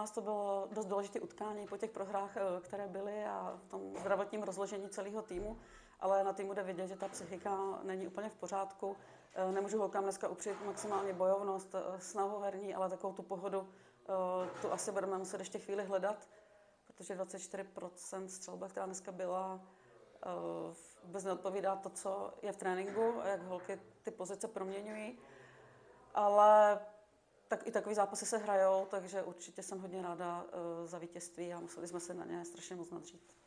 nás to bylo dost důležité utkání po těch prohrách, které byly a v tom zdravotním rozložení celého týmu, ale na týmu jde vidět, že ta psychika není úplně v pořádku. Nemůžu holkám dneska upřít maximálně bojovnost, snahu herní, ale takovou tu pohodu, tu asi budeme muset ještě chvíli hledat, protože 24% střelba, která dneska byla, vůbec neodpovídá to, co je v tréninku a jak holky ty pozice proměňují. Ale tak i takový zápasy se hrajou, takže určitě jsem hodně ráda za vítězství a museli jsme se na ně strašně moc nadřít.